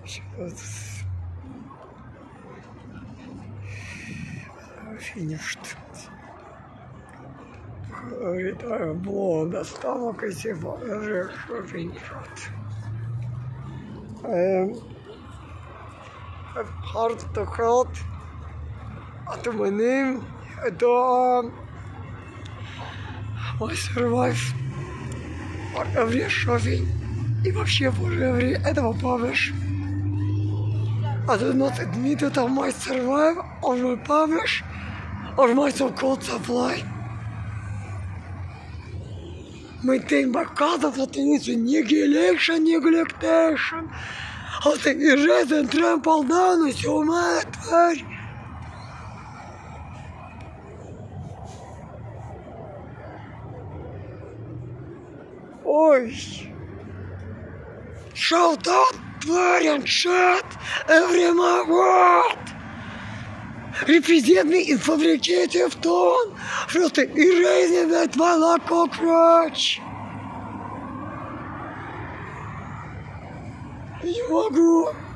Сейчас. Финиш. Вітаю, було доставок і сіфа, що фінішат. Hard to hard at the name, I survive for every shopping и вообще for every этого publish. I do not admit that I might survive or my publish or my so-called supply. Maintain my card of attention, neglectation. А ты и трампл даун, и все моя тварь. Ой. Shout out, тварь, and shut every my word. Represent me in fabricative tone. Просто erasing that my like cockroach. Не могу.